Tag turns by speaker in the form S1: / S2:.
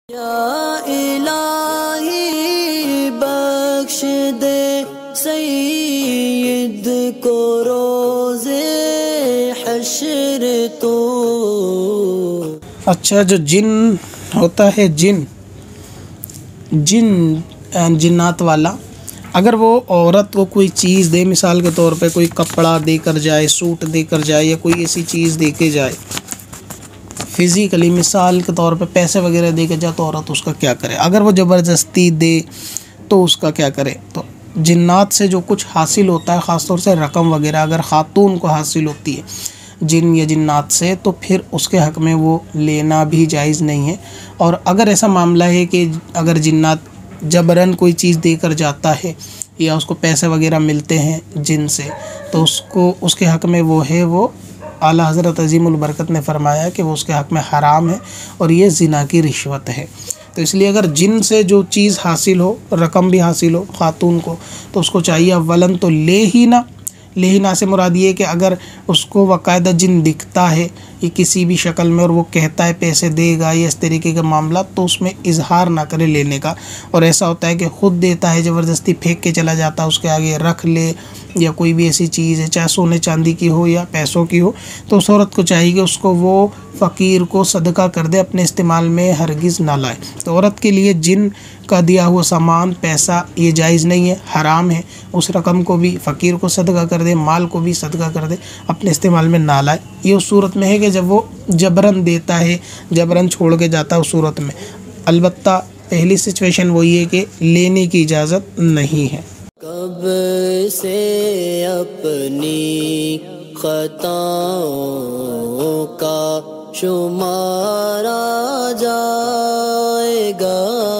S1: یا الہی بخش دے سید کو روز حشر تو۔
S2: اچھا، جو جن ہوتا ہے، جنات والا، اگر وہ عورت کو کوئی چیز دے، مثال کے طور پہ کوئی کپڑا دے کر جائے، سوٹ دے کر جائے، یا کوئی ایسی چیز دے کے جائے فزیکلی، مثال کے طور پہ پیسے وغیرہ دے کے جائے، تو عورت اس کا کیا کرے؟ اگر وہ زبردستی دے تو اس کا کیا کرے؟ تو جنات سے جو کچھ حاصل ہوتا ہے، خاص طور سے رقم وغیرہ اگر خاتون کو حاصل ہوتی ہے جن یا جنات سے، تو پھر اس کے حق میں وہ لینا بھی جائز نہیں ہے۔ اور اگر ایسا معاملہ ہے کہ اگر جنات جبراً کوئی چیز دے کر جاتا ہے یا اس کو پیسے وغیرہ ملتے ہیں جن سے، تو اس کے حق میں وہ اعلیٰ حضرت عظیم البرکت نے فرمایا کہ وہ اس کے حق میں حرام ہے، اور یہ زنا کی رشوت ہے۔ تو اس لیے اگر جن سے جو چیز حاصل ہو، رقم بھی حاصل ہو خاتون کو، تو اس کو چاہیے اولاً تو لے ہی نہ سے مراد یہ ہے کہ اگر اس کو باقاعدہ جن دکھتا ہے یہ کسی بھی شکل میں، اور وہ کہتا ہے پیسے دے گا یا اس طریقے کے معاملات، تو اس میں اظہار نہ کرے لینے کا۔ اور ایسا ہوتا ہے کہ خود دیتا ہے، زبردستی پھینک کے چلا جاتا ہے، اس کے آگے رکھ لے، یا کوئی بھی ایسی چیز ہے چاہے سونے چاندی کی ہو یا پیسوں کی ہو، تو اس عورت کو چاہیے کہ اس کو وہ فقیر کو صدقہ کر دے، اپنے استعمال میں ہرگز نہ لائے۔ تو عورت کے لیے جن کا دیا ہوا سامان، پیسہ، یہ جائز نہیں ہے، حرام ہے۔ اس رقم کو بھی فقیر کو صدقہ کر دے، مال کو بھی صدقہ کر دے، اپنے استعمال میں نہ لائے۔ یہ اس صورت میں ہے کہ جب وہ جبراً دیتا ہے، جبراً چھوڑ کے جاتا ہے، اس صورت میں۔ البتہ پہلی سچویشن وہی ہے کہ لینے کی اجازت نہیں ہے۔
S1: کب سے اپنی خطاؤں کا شمارا جائے گا،